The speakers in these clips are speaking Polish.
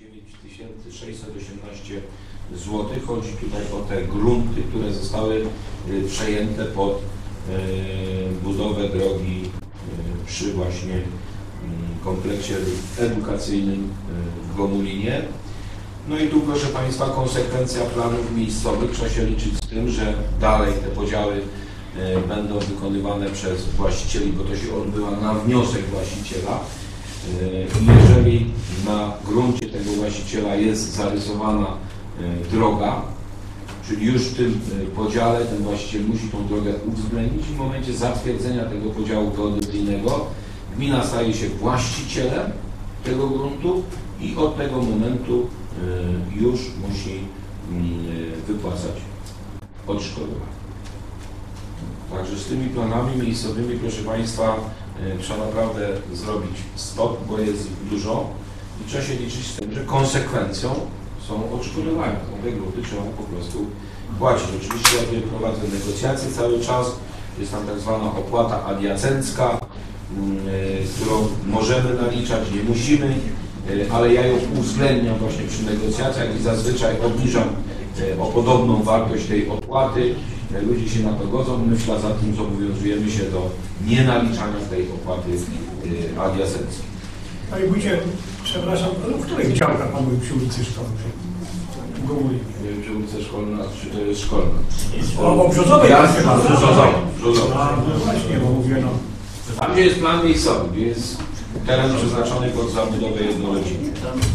9618 zł. Chodzi tutaj o te grunty, które zostały przejęte pod budowę drogi przy właśnie kompleksie edukacyjnym w Gomulinie. No i tu, proszę Państwa, konsekwencja planów miejscowych. Trzeba się liczyć z tym, że dalej te podziały będą wykonywane przez właścicieli, bo to się odbywa na wniosek właściciela. Jeżeli na gruncie tego właściciela jest zarysowana droga, czyli już w tym podziale ten właściciel musi tą drogę uwzględnić, w momencie zatwierdzenia tego podziału geodezyjnego gmina staje się właścicielem tego gruntu i od tego momentu już musi wypłacać odszkodowanie. Także z tymi planami miejscowymi, proszę Państwa, trzeba naprawdę zrobić stop, bo jest ich dużo i trzeba się liczyć z tym, że konsekwencją są odszkodowania. Te grupy trzeba po prostu płacić. Oczywiście ja tutaj prowadzę negocjacje cały czas, jest tam tak zwana opłata adiacencka, którą możemy naliczać, nie musimy, ale ja ją uwzględniam właśnie przy negocjacjach i zazwyczaj obniżam o podobną wartość tej opłaty. Ludzie się na to godzą, my w ślad za tym zobowiązujemy się do nienaliczania tej opłaty adiacenckiej. Panie Wójcie, przepraszam, w której działkach Pan mówi przy ulicy Szkolnej? W Gomulinie. Nie wiem, czy ulica Szkolna, czy to jest Szkolna. O Brzozowej. Brzozowej. No właśnie, bo mówię, no. Tam, gdzie jest plan miejscowy, gdzie jest teren przeznaczony pod zabudowę jednorodzinną.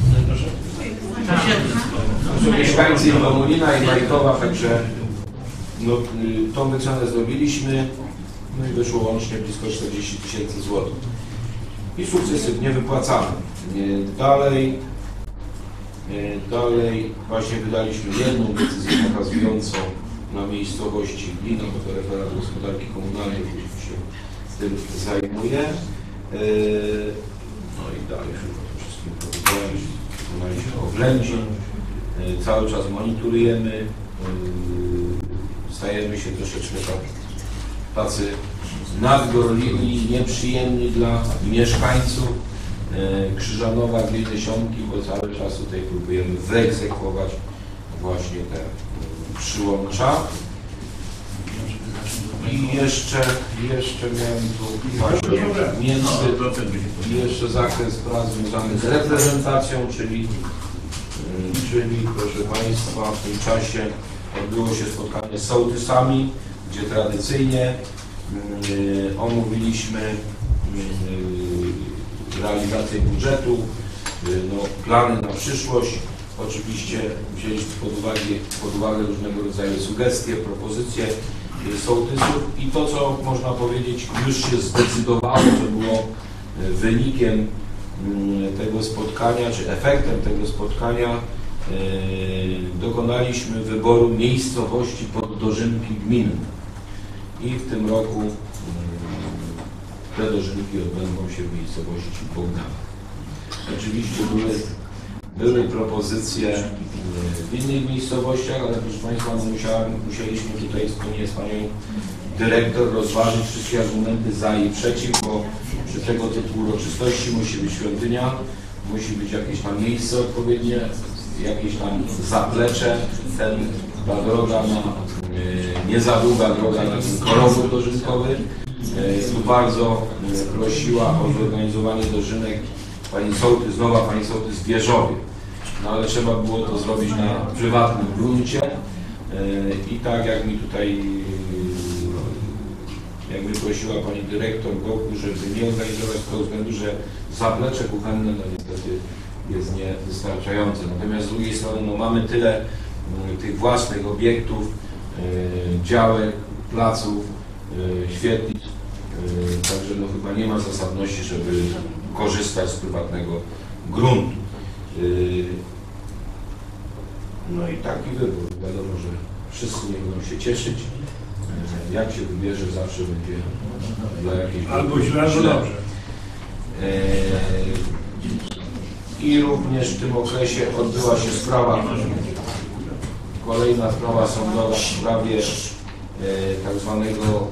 To są mieszkańcy Gomulina i Bajkowa, także no, tą wycenę zrobiliśmy, no i wyszło łącznie blisko 40 000 złotych. I sukcesywnie wypłacamy. Dalej właśnie wydaliśmy jedną decyzję nakazującą na miejscowości Glina, bo to referat gospodarki komunalnej się tym zajmuje. No i dalej chyba to wszystkim powiedziałem, się oględzi. Cały czas monitorujemy. Stajemy się troszeczkę tacy nadgorliwi, nieprzyjemni dla mieszkańców Krzyżanowa, Gliny, Siąki, bo cały czas tutaj próbujemy wyegzekwować właśnie te przyłącza. I jeszcze miałem tu właśnie jeszcze zakres prac związany z reprezentacją, czyli proszę Państwa, w tym czasie odbyło się spotkanie z sołtysami, gdzie tradycyjnie omówiliśmy realizację budżetu, no, plany na przyszłość. Oczywiście wzięliśmy pod uwagę różnego rodzaju sugestie, propozycje sołtysów i to, co można powiedzieć, już się zdecydowało, co było wynikiem tego spotkania, czy efektem tego spotkania, dokonaliśmy wyboru miejscowości poddożynki gminne i w tym roku te dożynki odbędą się w miejscowości Bogdana. Oczywiście były propozycje w innych miejscowościach, ale proszę Państwa, no musieliśmy tutaj wspólnie z Panią Dyrektor rozważyć wszystkie argumenty za i przeciw, bo przy tego typu uroczystości musi być świątynia, musi być jakieś tam miejsce odpowiednie, jakieś tam zaplecze, ta droga nie za długa droga na ten korowód dożynkowy. Tu bardzo prosiła o zorganizowanie dożynek pani sołtys, nowa pani sołtys w Wierzowie. No ale trzeba było to zrobić na prywatnym gruncie i tak jak mi tutaj, jakby prosiła pani dyrektor Goku, żeby nie organizować z tego względu, że zaplecze kuchenne no niestety jest niewystarczające. Natomiast z drugiej strony no, mamy tyle tych własnych obiektów, działek, placów, świetlic, także no, chyba nie ma zasadności, żeby korzystać z prywatnego gruntu. No i taki wybór. Wiadomo, że wszyscy nie będą się cieszyć. Jak się wybierze, zawsze będzie dla jakiejś... Albo źle, albo dobrze. I również w tym okresie odbyła się sprawa, kolejna sprawa sądowa w sprawie tak zwanego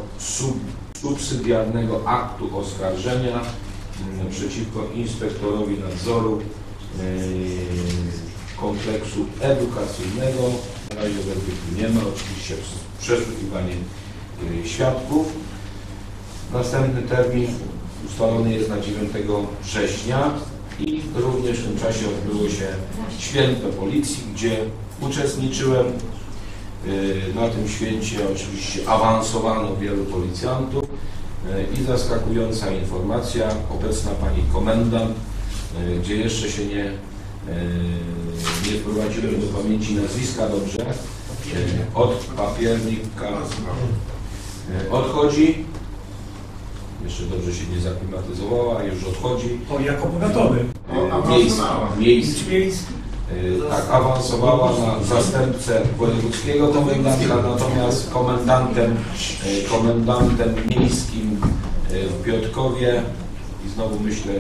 subsydiarnego aktu oskarżenia przeciwko inspektorowi nadzoru kompleksu edukacyjnego. Na razie werdyktu nie ma, oczywiście przesłuchiwanie świadków. Następny termin ustalony jest na 9 września i również w tym czasie odbyło się święto policji, gdzie uczestniczyłem. Na tym święcie oczywiście awansowano wielu policjantów i zaskakująca informacja, obecna pani komendant, gdzie jeszcze się nie wprowadziłem do pamięci nazwiska dobrze, od papiernika odchodzi, jeszcze dobrze się nie zaklimatyzowała, już odchodzi. O, jako powiatowy. Miejski. Tak, awansowała na zastępcę wojewódzkiego komendanta, natomiast komendantem miejskim w Piotrkowie i znowu myślę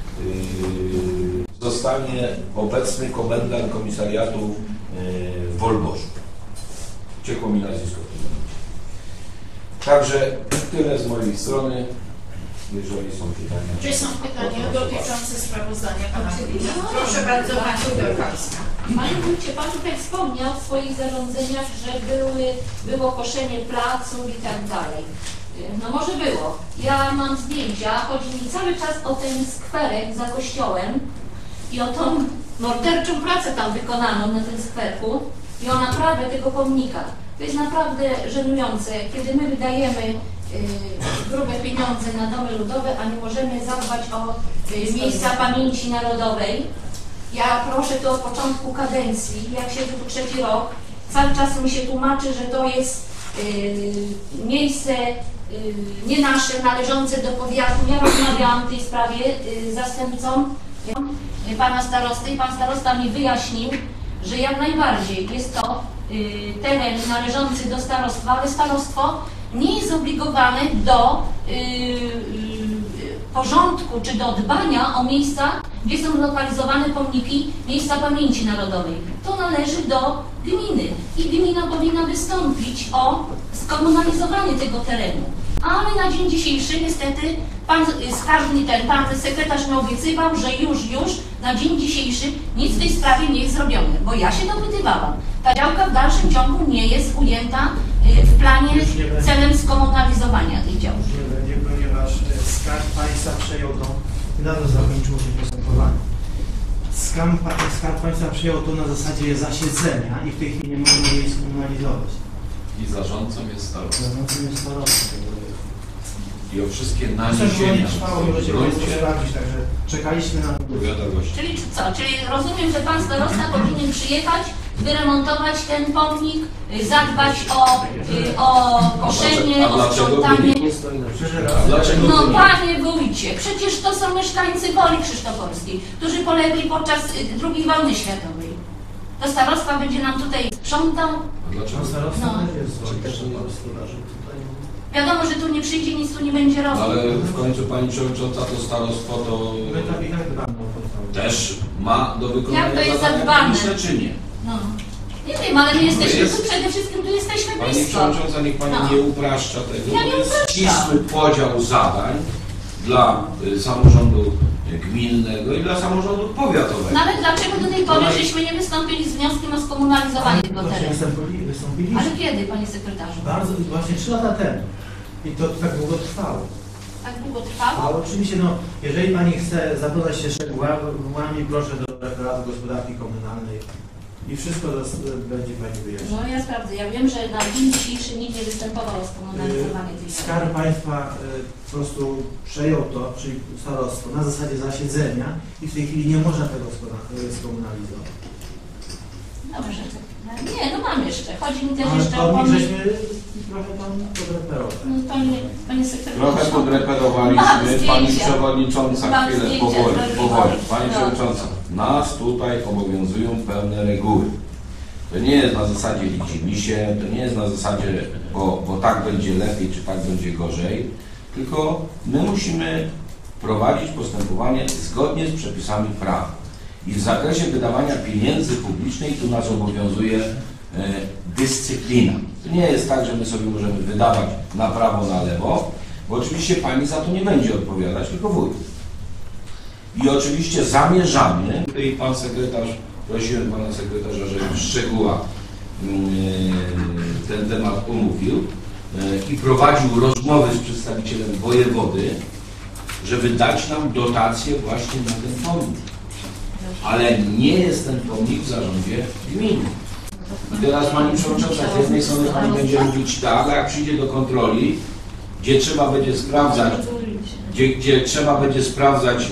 zostanie obecny komendant komisariatu w Wolborzu. Ciekło mi nazwisko w tym momencie. Także tyle z mojej strony. Jeżeli są pytania. Czy są pytania dotyczące sprawozdania pana Gmina? Proszę bardzo, pani Uderkowska. Panie wójcie, pan tutaj wspomniał w swoich zarządzeniach, że było koszenie placów i tak dalej. No może było. Ja mam zdjęcia, chodzi mi cały czas o ten skwerek za kościołem i o tą morderczą pracę tam wykonaną na tym skwerku i o naprawę tego pomnika. To jest naprawdę żenujące, kiedy my wydajemy grube pieniądze na domy ludowe, a nie możemy zadbać o miejsca pamięci narodowej. Ja proszę to od początku kadencji, jak siedzę tu 3. rok, cały czas mi się tłumaczy, że to jest miejsce nie nasze, należące do powiatu. Ja rozmawiałam w tej sprawie z zastępcą pana starosty i pan starosta mi wyjaśnił, że jak najbardziej jest to teren należący do starostwa, ale starostwo nie jest zobligowane do porządku czy do dbania o miejsca, gdzie są lokalizowane pomniki miejsca pamięci narodowej. To należy do gminy i gmina powinna wystąpić o skomunalizowanie tego terenu. Ale na dzień dzisiejszy niestety pan sekretarz mi obiecywał, że już na dzień dzisiejszy nic w tej sprawie nie jest zrobione, bo ja się dopytywałam. Ta działka w dalszym ciągu nie jest ujęta w planie celem skomunalizowania tej działki. Już nie będzie, ponieważ Skarb Państwa przejął to, niedawno zakończyło się postępowanie. Skarb Państwa przejął to na zasadzie zasiedzenia i w tej chwili nie można jej skomunalizować. I zarządcą jest starosta. Zarządcą jest starosta. I o wszystkie Postępowanie naniesienia trwało, możecie Państwo sprawdzić, także czekaliśmy na wiadomości. Czyli co? Czyli rozumiem, że pan starosta powinien przyjechać, wyremontować ten pomnik, zadbać o koszenie, o sprzątanie. Dlaczego No nie? panie wójcie, przecież to są mieszkańcy Woli Krzysztoforskiej, którzy polegli podczas II wojny światowej. To starostwa będzie nam tutaj sprzątał. Dlaczego? starosta No. też jest Wiadomo, że tu nie przyjdzie, nic tu nie będzie robił. Ale w końcu pani przewodnicząca to starostwo to My tak i tak dbamy o to. też ma do Jak wykonania to jest zadania zadbane? publiczne, czy nie? No. Nie wiem, ale my jesteśmy jest- tu, przede wszystkim tu jesteśmy Pani blisko. przewodnicząca, niech pani No. nie upraszcza tego. Ja nie To jest upraszczam. ścisły podział zadań dla samorządu gminnego i dla samorządu powiatowego. No ale dlaczego do tej pory żeśmy nie wystąpili z wnioskiem o skomunalizowanie tego Właśnie terenu? wystąpiliśmy. Ale kiedy, panie sekretarzu? Bardzo, właśnie 3 lata temu. I to tak długo trwało. Tak długo trwało? Ale oczywiście, no, jeżeli Pani chce zapoznać się z szczegółami, proszę do referatu gospodarki komunalnej i wszystko będzie Pani wyjaśnione. No ja sprawdzę. Ja wiem, że na dzień dzisiejszy nikt nie występował o skomunalizowanie tej Skarb Państwa po prostu przejął to, czyli starostwo, na zasadzie zasiedzenia i w tej chwili nie można tego skomunalizować. Dobrze. Nie, no mam jeszcze. Chodzi mi też Ale jeszcze o pomnik pomnik. żeśmy trochę tam podreperować. No, panie sekretarzu. Trochę Mam podreperowaliśmy, pani zdjęcia. przewodnicząca, Mam chwilę, zdjęcia powoli. zrobione. Pani No. przewodnicząca, nas tutaj obowiązują pewne reguły. To nie jest na zasadzie widzimisię, to nie jest na zasadzie, bo tak będzie lepiej, czy tak będzie gorzej, tylko my musimy prowadzić postępowanie zgodnie z przepisami prawa. I w zakresie wydawania pieniędzy publicznych tu nas obowiązuje dyscyplina. To nie jest tak, że my sobie możemy wydawać na prawo, na lewo, bo oczywiście pani za to nie będzie odpowiadać, tylko wójt. I oczywiście zamierzamy, tutaj pan sekretarz, prosiłem pana sekretarza, żeby w szczegółach ten temat omówił i prowadził rozmowy z przedstawicielem wojewody, żeby dać nam dotację właśnie na ten pomnik. Ale nie jest ten pomnik w zarządzie gminy. I teraz pani przewodnicząca, z jednej strony pani będzie mówić tak, a jak przyjdzie do kontroli, gdzie trzeba będzie sprawdzać, gdzie trzeba będzie sprawdzać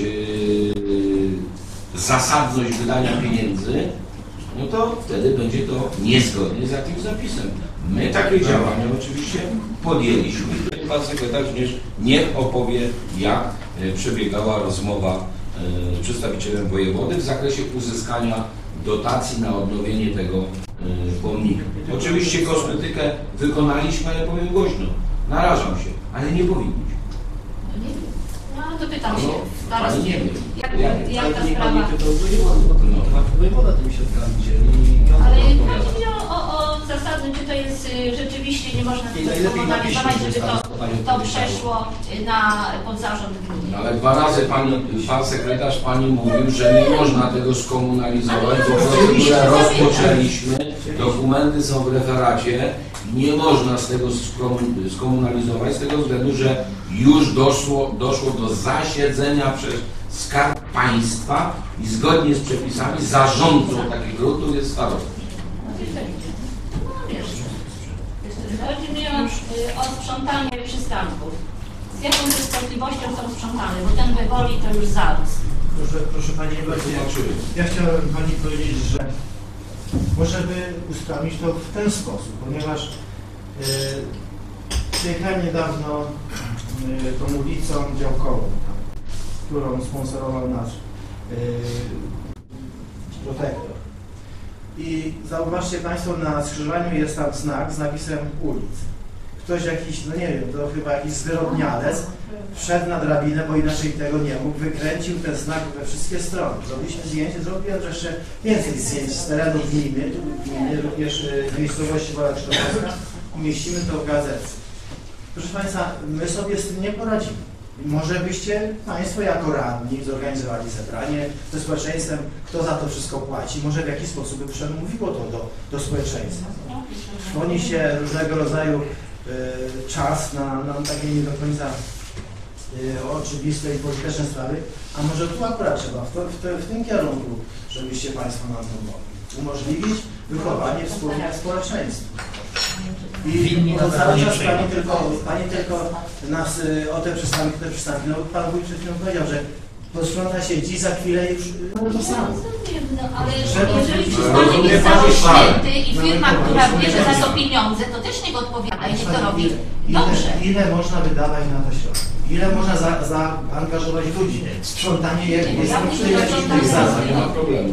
zasadność wydania pieniędzy, no to wtedy będzie to niezgodnie z jakimś zapisem. My takie działania oczywiście podjęliśmy. Pan sekretarz niech opowie, jak przebiegała rozmowa z przedstawicielem wojewody w zakresie uzyskania dotacji na odnowienie tego pomnika. Oczywiście kosmetykę wykonaliśmy, ale powiem głośno, narażam się, ale nie powinniśmy. No to pytam się. Pani nie wiem. Jak ta sprawa? Wojewoda tymi środkami dzieli. Ale chodzi mi o zasadę, czy to jest rzeczywiście, nie można tego skomunalizować, żeby to przeszło pod zarząd gminy. Ale 2 razy pan sekretarz pani mówił, że nie można tego skomunalizować, bo procedurę rozpoczęliśmy, dokumenty są w referacie, nie można z tego skomunalizować z tego względu, że już doszło do zasiedzenia przez Skarb Państwa i zgodnie z przepisami zarządcą takich gruntów jest starosta. Chodzi mi o sprzątanie przystanków. Z jaką częstotliwością są sprzątane, bo ten we Woli to już zarósł. Proszę Pani, ja chciałem Pani powiedzieć, że może by usprawnić to w ten sposób, ponieważ przyjechałem niedawno tą ulicą działkową, którą sponsorował nasz protektor. I zauważcie Państwo, na skrzyżowaniu jest tam znak z napisem ulic. Ktoś jakiś, no nie wiem, to chyba jakiś zwyrodnialec wszedł na drabinę, bo inaczej tego nie mógł, wykręcił ten znak we wszystkie strony. Zrobiliśmy zdjęcie, zrobiłem jeszcze więcej zdjęć z terenu gminy, również z miejscowości Wola Krzyżowska. Umieścimy to w gazetce. Proszę Państwa, my sobie z tym nie poradzimy. Może byście Państwo jako radni zorganizowali zebranie ze społeczeństwem, kto za to wszystko płaci, może w jakiś sposób by przemówiło to do społeczeństwa. Szponi się różnego rodzaju czas na takie nie do końca oczywiste i polityczne sprawy, a może tu akurat trzeba w tym kierunku, żebyście Państwo nam pomogli. Umożliwić wychowanie wspólnie społeczeństwa. I to cały czas Pani tylko nas o te przystanki, no Pan Wójt przed chwilą powiedział, że posprząta się dziś, za chwilę już to samo. Ale jeżeli przystanek jest zarośnięty i firma, która bierze za to pieniądze, to też niech odpowiada i niech to robi dobrze. Ile można wydawać na to środki? Ile można zaangażować ludzi? Sprzątanie jest przyjaciół zadań. Nie ma problemu.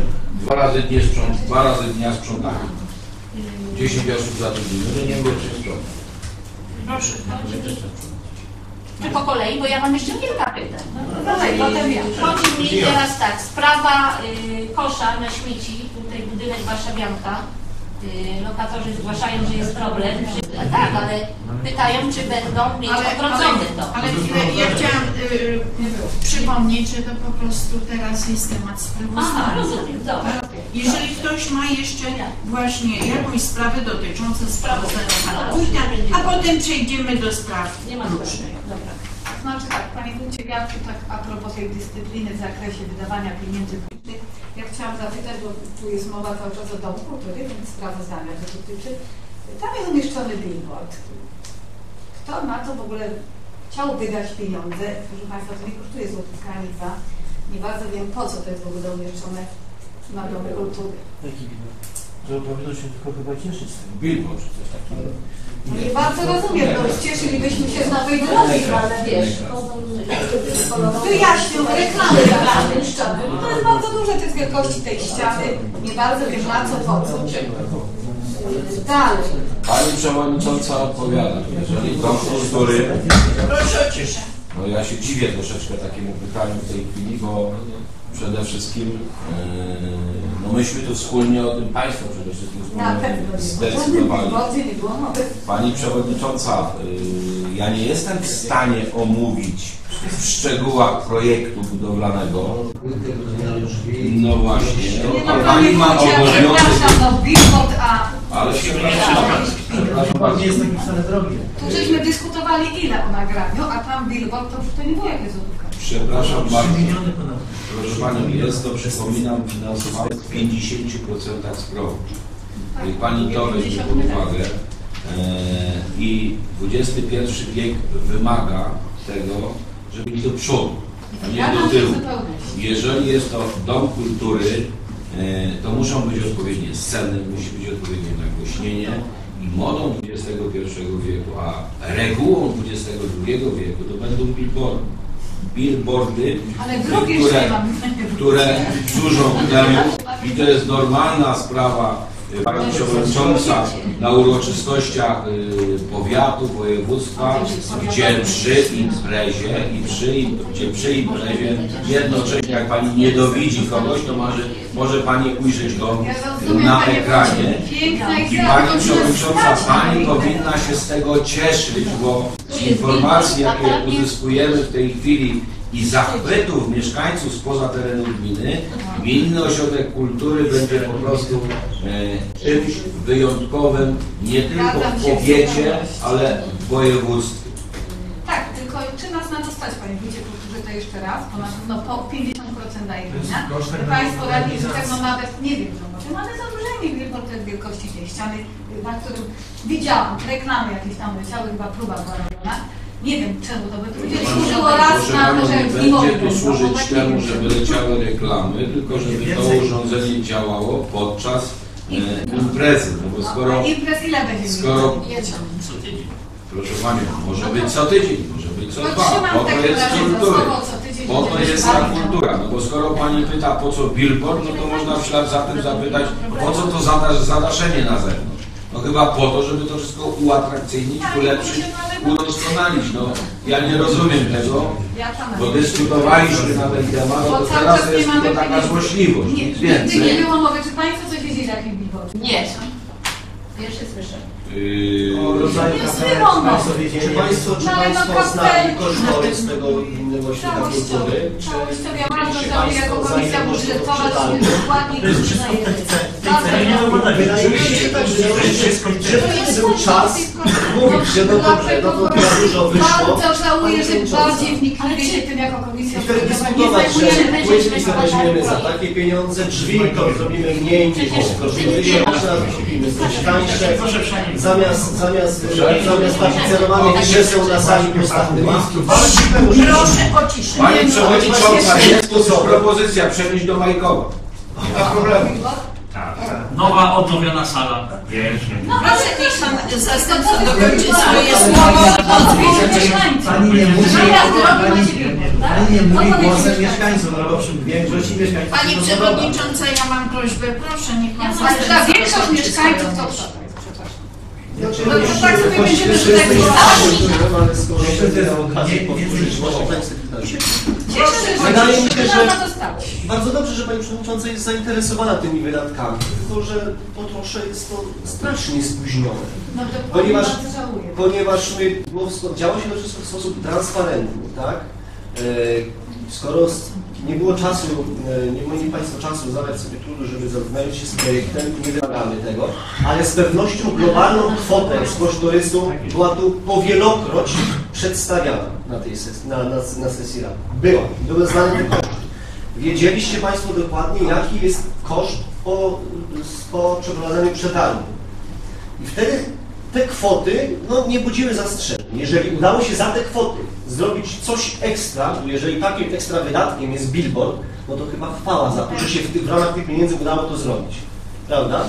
2 razy dnia sprzątania. 10 osób zatrudnionych, że nie było czym sprzątać. Proszę. Czy po kolei, bo ja mam jeszcze kilka pytań. Potem ja. Chodzi mi teraz tak, sprawa kosza na śmieci, tutaj budynek Warszawianka. Lokatorzy zgłaszają, że jest problem. Tak, ale pytają, czy będą mieć odwrócone to. Ale chwilę, ja chciałam przypomnieć, że to po prostu teraz jest temat Aha, sprawozdania. rozumiem, dobra. Jeżeli ktoś ma jeszcze właśnie jakąś sprawę dotyczącą sprawozdania pana wójta, a potem przejdziemy do spraw Nie ma różnych. Dobra. Znaczy tak, Panie Wójcie, ja tu tak a propos tej dyscypliny w zakresie wydawania pieniędzy publicznych, ja chciałam zapytać, bo tu jest mowa cały czas o domu kultury, więc sprawozdania to dotyczy. Tam jest umieszczony billboard. Kto na to w ogóle chciał wydać pieniądze? Proszę Państwa, to nie kosztuje złotówka ani 2. Nie bardzo wiem, po co to jest w ogóle umieszczone na domy kultury. Jaki billboard? To powinno się tylko chyba cieszyć z tym. Billboard czy coś takiego. No nie bardzo rozumiem, no cieszylibyśmy się z nowej drogi, ale wiesz, wyjaśnił reklamy zamieszczone. To jest bardzo duże, to jest wielkości tej ściany. Nie bardzo wiem na co, po co. Dalej. Pani Przewodnicząca odpowiada, jeżeli dom kultury, Proszę o ciszę. no ja się dziwię troszeczkę takiemu pytaniu w tej chwili, bo przede wszystkim no myśmy tu wspólnie o tym, Państwo przede wszystkim Na wspólnie pewno zdecydowali. nie było mowy. Pani Przewodnicząca, ja nie jestem w stanie omówić w szczegółach projektu budowlanego. No właśnie, Nie, a no, pani ma Wójcie, obowiązek... przepraszam, no billboard, a Ale się Przepraszam bardzo. Nie jest taki wcale drogi. tu żeśmy dyskutowali ile o nagraniu, a tam billboard to nie było jakieś złotówka. Przepraszam 3 bardzo. miliony ponad. Proszę Pani, jest to, przypominam, finansowane w 50% z PROW. Niech Pani to weźmie pod uwagę. I XXI wiek wymaga tego, żeby iść do przodu, a nie do tyłu. Jeżeli jest to dom kultury, to muszą być odpowiednie sceny, musi być odpowiednie nagłośnienie i modą XXI wieku, a regułą XXI wieku to będą billboardy, Ale drugie jeszcze mam. które służą temu i to jest normalna sprawa. Pani Przewodnicząca na uroczystościach powiatu, województwa, gdzie przy imprezie jednocześnie jak Pani nie dowidzi kogoś, to może Pani ujrzeć go na ekranie. I Pani Przewodnicząca, Pani powinna się z tego cieszyć, bo informacje, jakie uzyskujemy w tej chwili i zachwytów mieszkańców spoza terenu gminy, Gminny Ośrodek Kultury będzie po prostu czymś wyjątkowym, nie tylko w powiecie, ale w województwie. Tak, tylko czy nas na to stać, Panie Wójcie Kulturze, to jeszcze raz, bo na pewno po 50% daje gmina. Państwo radni z tego nawet nie wiem, co może. Mamy zaburzenie billboard wielkości tej ściany, na którym widziałam reklamy jakieś tam leciały, chyba próba była robiona. Nie wiem czemu to by będzie służyło raz Proszę na Panią, to, że nie zimowy będzie to służyć temu, żeby leciały reklamy, tylko żeby to urządzenie działało podczas imprezy. No bo skoro, imprez ile będzie? proszę Panią, może być co tydzień, może być co dwa, po to jest kultura. Po to jest ta kultura, no bo skoro Pani pyta, po co billboard, no to można w ślad za tym zapytać, po co to zadaszenie na zewnątrz. No chyba po to, żeby to wszystko uatrakcyjnić, ulepszyć, udoskonalić. No ja nie rozumiem tego, bo dyskutowaliśmy na ten temat, to teraz jest tylko taka złośliwość, nic Nigdy więcej. nie było mowy, czy Państwo coś wiedzieli o jakim billboardzie? Nie. Pierwszy słyszę. O rodzaju Czy Państwo znali kosztorys tego Gminnego Ośrodka Kultury? Całościowo, ja bardzo żałuję jako komisja budżetowa, żeśmy dokładnie To jest wszystko w tej cenie. Wydaje mi się tak, że to był czas mówić, że no dobrze, no to za dużo wyszło. Bardzo żałuję, że bardziej wnikliwie się tym jako komisja I wtedy budżetowa nie dyskutować, że zajmujemy. płytki to weźmiemy za takie pieniądze, drzwi to zrobimy mniej niż okna zrobimy coś tańsze. Zamiast tapicerowanych krzeseł na sali postawmy maski. Proszę o ciszę. Pani Przewodnicząca, jest tu propozycja przenieść do Majkowa. Nie ma problemu. Nowa, odnowiona sala. Proszę niech pan zastępca dokończy swoje słowo. Pani nie mówi, Tak? pani nie mówi głosem mieszkańców, no bo większość mieszkańców Pani się to Przewodnicząca, ja mam prośbę, proszę niech pan Ale dla zastępca większość dokończy mieszkańców swoje to słowo. Znaczy, No to tak sobie będziemy tutaj ale skoro miałem okazję powtórzyć może Pani Sekretarz. Cieszę się, Wydaje mi się, że na to stać. bardzo dobrze, że Pani Przewodnicząca jest zainteresowana tymi wydatkami, tylko że po trosze jest to strasznie spóźnione. No to Ponieważ- bardzo żałuję. Ponieważ działo się to wszystko w sposób transparentny, tak? Skoro nie było czasu, nie mieli Państwo czasu zadać sobie trudu, żeby zająć się z projektem, nie wymagamy tego, ale z pewnością globalną kwotę z kosztorysu była tu powielokroć przedstawiana na tej sesji, na sesji rady. Były znane te koszty. Wiedzieliście Państwo dokładnie, jaki jest koszt po przeprowadzeniu przetargu. I wtedy te kwoty nie budziły zastrzeżeń. Jeżeli udało się za te kwoty zrobić coś ekstra, jeżeli takim ekstra wydatkiem jest billboard, no to chyba chwała za to, że się w ramach tych pieniędzy udało to zrobić. Prawda?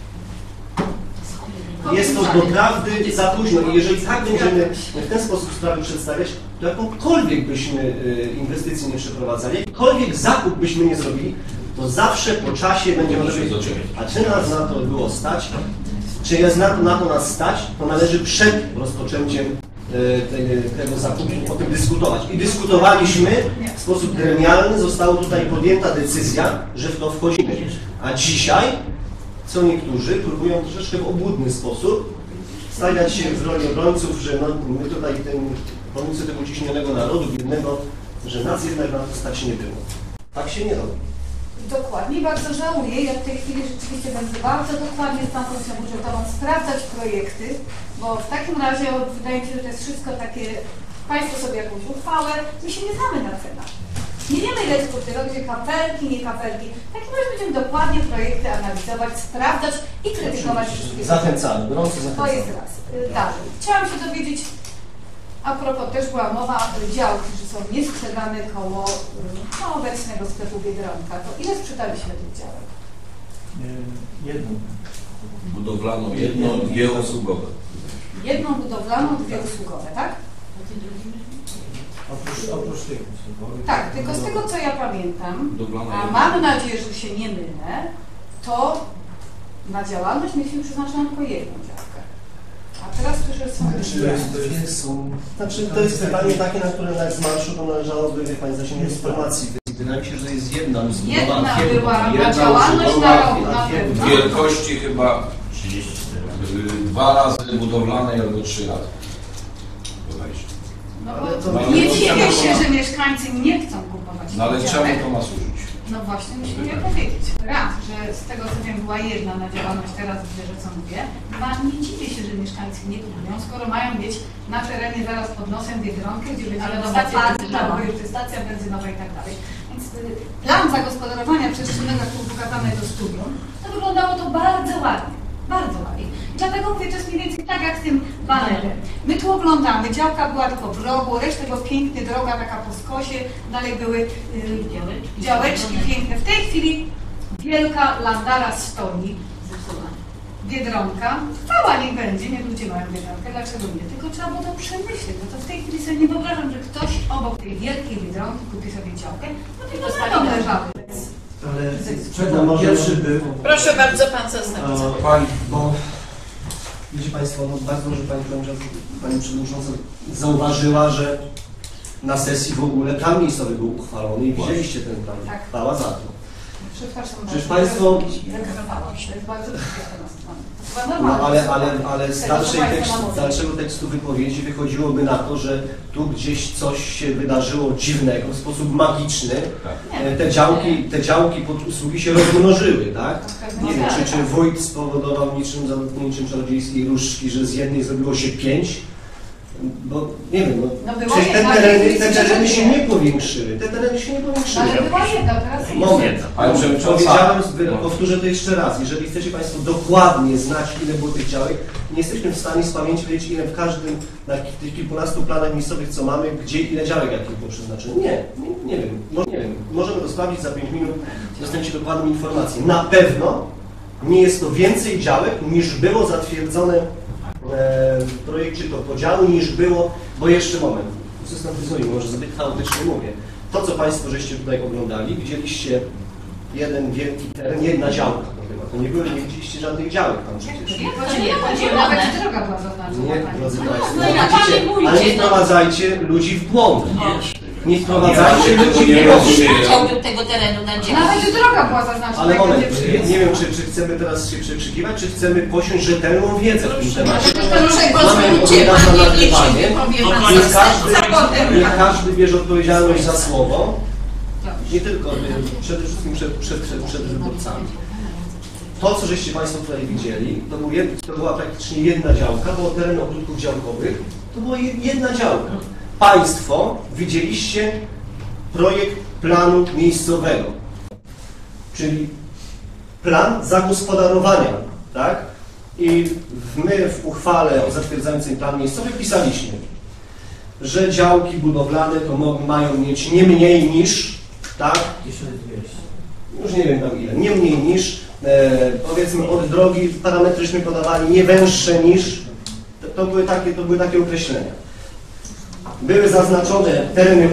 Jest to doprawdy za późno i jeżeli tak będziemy w ten sposób sprawy przedstawiać, to jakąkolwiek byśmy inwestycji nie przeprowadzali, jakikolwiek zakup byśmy nie zrobili, to zawsze po czasie będziemy robić. A czy nas na to było stać? Czy jest na to nas stać, to należy przed rozpoczęciem tego zakupu o tym dyskutować. I dyskutowaliśmy w sposób gremialny, została tutaj podjęta decyzja, że w to wchodzimy. A dzisiaj, co niektórzy próbują troszeczkę w obłudny sposób stawiać się w roli obrońców, że no, my tutaj obrońcy tego uciśnionego narodu, biednego, że nas jednak na to stać nie było. Tak się nie robi. Dokładnie, bardzo żałuję. Ja w tej chwili rzeczywiście będę bardzo dokładnie z tą komisją budżetową sprawdzać projekty, bo w takim razie wydaje mi się, że to jest wszystko takie, Państwo sobie jakąś uchwałę, my się nie znamy na cenach. Nie wiemy, ile jest kwartera, gdzie kapelki, nie kapelki. W takim razie będziemy dokładnie projekty analizować, sprawdzać i krytykować wszystkie. Zachęcamy, gorąco To zachęcamy. jest raz. Dalej. Chciałam się dowiedzieć, a propos też była mowa działki, że są niesprzedane koło obecnego sklepu Biedronka. To ile sprzedaliśmy tych działek? Jedną. Budowlaną jedną, dwie usługowe. Jedną budowlaną, dwie usługowe, tak? Oprócz tych. Tak, tylko z tego co ja pamiętam, Budowlana a jedna. mam nadzieję, że się nie mylę, to na działalność mieliśmy przeznaczoną tylko jedną działkę. A teraz słyszę, że są Znaczy, to jest pytanie takie, na które na z marszu to należałoby, wie Pani, zasięgnąć informacji. Wydaje mi się, że jest jedna usługowa. Jedna była Jedna na działalność usługowa na rok na pewno. Wielkości chyba 2 razy budowlanej albo 3 razy. Bodajże. No Ale to- bo ale nie to dziwię czemu się, to ma- że mieszkańcy nie chcą kupować No ale tych czemu działek. to ma służyć? No właśnie, musimy je powiedzieć. Raz, że z tego co wiem była jedna na działalność, teraz widzę, co mówię. Dwa, nie dziwię się, że mieszkańcy nie kupują, skoro mają mieć na terenie zaraz pod nosem Biedronkę, gdzie będzie Ale stacja stacja benzynowa, benzynowa. już jest stacja benzynowa i tak dalej. Więc plan zagospodarowania przestrzennego, który był pokazany do studium, to wyglądało to bardzo ładnie. Bardzo ładnie. I dlatego mówię, to jest mniej więcej tak jak z tym banerem. My tu oglądamy, działka była tylko w rogu, resztę była pięknie, droga taka po skosie, dalej były działeczki piękne. W tej chwili wielka landara stoi, Biedronka, chwała niech będzie, niech ludzie mają Biedronkę, dlaczego nie? Tylko trzeba było to przemyśleć, bo to w tej chwili sobie nie wyobrażam, że ktoś obok tej wielkiej Biedronki kupi sobie działkę, no tylko będą leżały. Ale pierwszy był. Proszę bardzo, pan zastępca. Bo wiecie Państwo, no bardzo dobrze Pani Przewodnicząca zauważyła, że na sesji w ogóle plan miejscowy był uchwalony i widzieliście ten plan. Tak. Chwała za to. Przepraszam Przecież bardzo, państwo- zakrywałam się, to jest bardzo przyjemne na stronę. No ale z dalszego tekstu wypowiedzi wychodziłoby na to, że tu gdzieś coś się wydarzyło dziwnego, w sposób magiczny. Te działki pod usługi się rozmnożyły, tak? Nie wiem, czy wójt spowodował niczym zadotknięciem czarodziejskiej różdżki, że z jednej zrobiło się 5, bo nie wiem, No było przecież te jedna, tereny się nie powiększyły. Te tereny się nie powiększyły. Ale była jedna, teraz jest Moment, Ale powiedziałem, powtórzę to jeszcze raz. Jeżeli chcecie Państwo dokładnie znać, ile było tych działek, nie jesteśmy w stanie z pamięci wiedzieć, ile w każdym, na tych kilkunastu planach miejscowych, co mamy, gdzie ile działek jakich było przeznaczone. Nie wiem. Możemy to sprawdzić za 5 minut, dostaniecie dokładną informację. Na pewno nie jest to więcej działek, niż było zatwierdzone w projekcie to podziału, niż było, bo jeszcze moment, systematyzuję, może zbyt chaotycznie mówię. To, co Państwo żeście tutaj oglądali, widzieliście jeden wielki teren, jedna działka. To nie widzieliście żadnych działek tam przecież. Nawet droga była zaznaczona. Nie, drodzy Państwo, No i na widzicie, Panie wójcie, ale nie no. wprowadzajcie ludzi w błąd. Nie wprowadzajcie ludzi w Nie błąd. rozumiem. Chciałbym tego terenu na działkę. Nawet droga była zaznaczona. Ale jak moment, będzie nie wiem, czy chcemy teraz się przekrzykiwać, czy chcemy posiąść rzetelną wiedzę w tym temacie. Proszę, Mamy pozwólcie, odpowiadać na panie, niech się nagrywanie. wypowie pan Niech zastępca, potem niech każdy bierze odpowiedzialność za słowo, nie tylko przede wszystkim przed wyborcami. To, co żeście Państwo tutaj widzieli, to była praktycznie jedna działka, było teren ogródków działkowych, to była jedna działka. Państwo widzieliście projekt planu miejscowego, czyli plan zagospodarowania, tak? I my w uchwale zatwierdzającej plan miejscowy pisaliśmy, że działki budowlane to mają mieć nie mniej niż, tak? 1200. Już nie wiem tam ile, nie mniej niż, powiedzmy od drogi parametryśmy podawali, nie węższe niż, to były takie określenia. Były zaznaczone tereny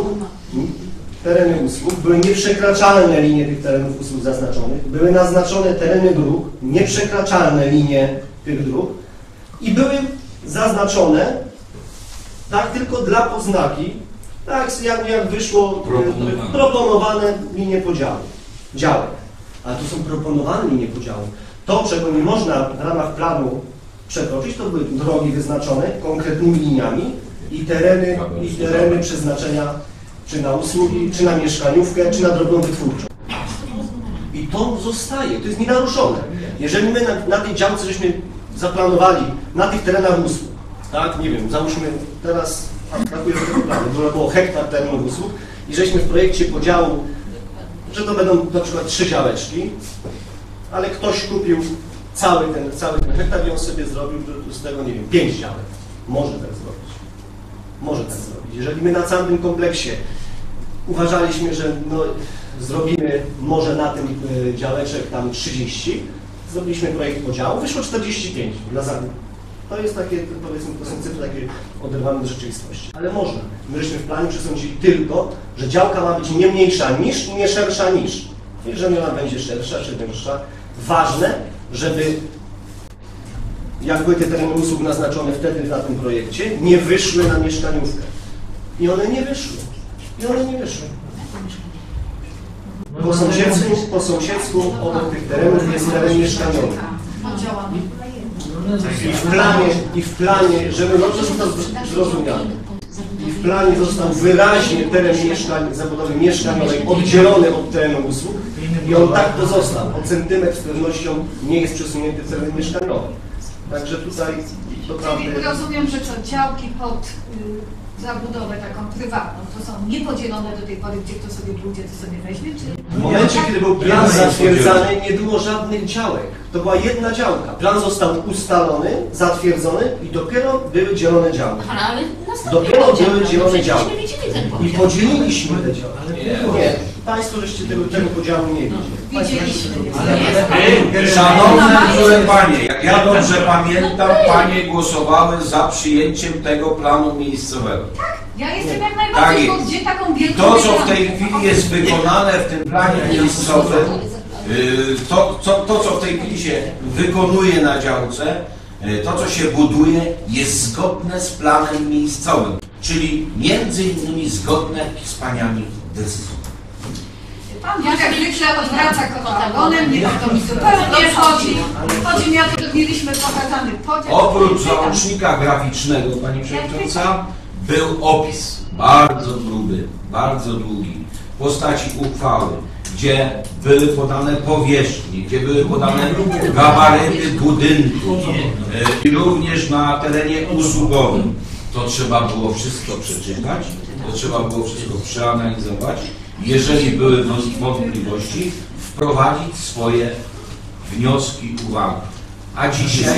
usług, były nieprzekraczalne linie tych terenów usług zaznaczonych, były naznaczone tereny dróg, nieprzekraczalne linie tych dróg i były zaznaczone tak tylko dla poznaki, tak jak wyszło proponowane linie podziału, działek. Ale to są proponowane linie podziału. To, czego nie można w ramach planu przekroczyć. To były drogi wyznaczone konkretnymi liniami i tereny przeznaczenia czy na usługi, czy na mieszkaniówkę, czy na drobną wytwórczą. I to zostaje, to jest nienaruszone. Jeżeli my na tej działce żeśmy zaplanowali, na tych terenach usług, tak, nie wiem, załóżmy teraz, brakuje tego planu, było hektar terenów usług i żeśmy w projekcie podziału, że to będą na przykład 3 działeczki, ale ktoś kupił cały ten hektar i on sobie zrobił z tego, nie wiem, 5 działek. Może tak zrobić. Może tak zrobić. Jeżeli my na całym tym kompleksie uważaliśmy, że no, zrobimy może na tym działeczek tam 30, zrobiliśmy projekt podziału, wyszło 45 na zakup. To jest takie, powiedzmy, to są cyfry takie oderwane od rzeczywistości. Ale można. My żeśmy w planie przesądzili tylko, że działka ma być nie mniejsza niż i nie szersza niż. Jeżeli ona będzie szersza czy węższa, ważne, żeby jak były te tereny usług naznaczone wtedy na tym projekcie, nie wyszły na mieszkaniówkę. I one nie wyszły. Po sąsiedztwu obok tych terenów jest teren mieszkaniowy. I w planie, żeby dobrze został zrozumiany, i w planie został wyraźnie teren zabudowy mieszkaniowej oddzielony od terenu usług i on tak pozostał. O centymetr z pewnością nie jest przesunięty teren mieszkaniowy. Także tutaj Czyli rozumiem, że co działki pod zabudowę taką prywatną, to są niepodzielone do tej pory, gdzie kto sobie pójdzie, to sobie weźmie, czy... W momencie, kiedy był plan zatwierdzany, nie było żadnych działek. To była jedna działka. Plan został ustalony, zatwierdzony i dopiero były dzielone działki. Ale Dopiero były dzielone działki. I podział. podzieliliśmy te działki. Nie, Państwo żeście tego podziału nie widzieli. Szanowne Panie, jak ja dobrze pamiętam, Panie głosowały za przyjęciem tego planu miejscowego. Ja jestem jak najbardziej, bo gdzie taką wielką... To, co w tej chwili jest wykonane w tym planie miejscowym, to, co w tej chwili się wykonuje na działce, to, co się buduje, jest zgodne z planem miejscowym, czyli między innymi zgodne z paniami decyzją. Pan jak zwykle odwraca kota ogonem, nie to mi zupełnie chodzi. Chodzi mi o to, że mieliśmy pokazany podział. Oprócz załącznika graficznego, Pani Przewodnicząca, był opis bardzo gruby, bardzo długi, w postaci uchwały, gdzie były podane powierzchnie, gdzie były podane gabaryty budynku i również na terenie usługowym. To trzeba było wszystko przeczytać, to trzeba było wszystko przeanalizować. Jeżeli były wątpliwości, wprowadzić swoje wnioski, uwagi. A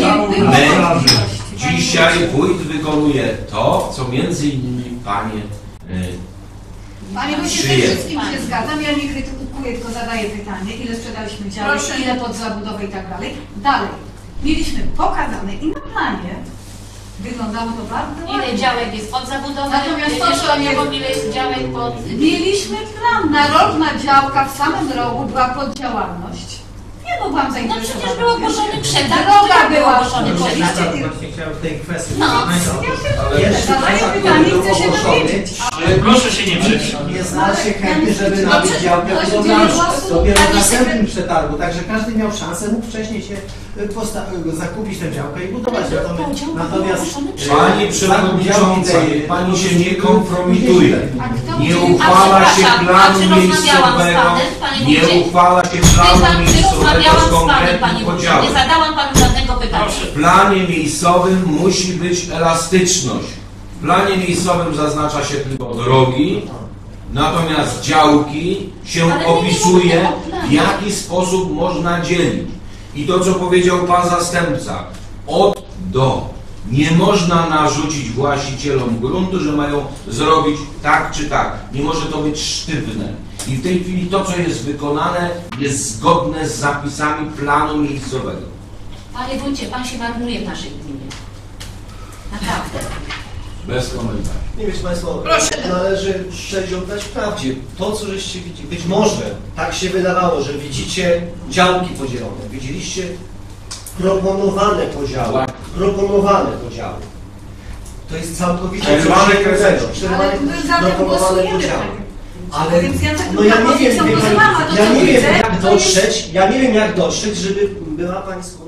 dzisiaj wójt wykonuje to, co między innymi Panie Panie Wójcie, ze wszystkim się zgadzam, ja nie krytykuję, tylko zadaję pytanie, ile sprzedaliśmy działek, ile pod zabudowę i tak dalej. Dalej, mieliśmy pokazane i na planie wyglądało to bardzo ładnie. Ile działek jest pod zabudową? Natomiast to, że ile jest działek pod... Mieliśmy plan, narożna działka w samym rogu była pod działalność. Nie byłam No zainteresowana. przecież był ogłoszony przetarg. Droga była ogłoszony przetarg. Właśnie chciałem w tej kwestii. No. Zadaję pytanie, chcę się dowiedzieć. Proszę się nie przejść. Nie znalazł się chętny, żeby nabyć działkę budowlaną. Dopiero w następnym przetargu, także każdy miał szansę, mógł wcześniej się zakupić tę działkę i budować. Natomiast Pani Przewodnicząca, Pani się nie kompromituje. Nie uchwala się planu miejscowego, nie uchwala się planu miejscowego z konkretnym podziałem. Nie zadałam Panu żadnego pytania. W planie miejscowym musi być elastyczność. W planie miejscowym zaznacza się tylko drogi, natomiast działki się opisuje, w jaki sposób można dzielić. I to, co powiedział Pan Zastępca, od do. Nie można narzucić właścicielom gruntu, że mają zrobić tak czy tak. Nie może to być sztywne. I w tej chwili to, co jest wykonane, jest zgodne z zapisami planu miejscowego. Panie Wójcie, Pan się marnuje w naszej gminie. Naprawdę. Bez komentarzy. Nie wiecie Państwo, należy cześć oddać prawdzie. To, co żeście widzieli, być może tak się wydawało, że widzicie działki podzielone, widzieliście proponowane podziały. To jest całkowicie Przerwane coś innego. Ale my za tym głosujemy. Ale Więc ja tak no ja nie wiem, jak jak dotrzeć, żeby była Pani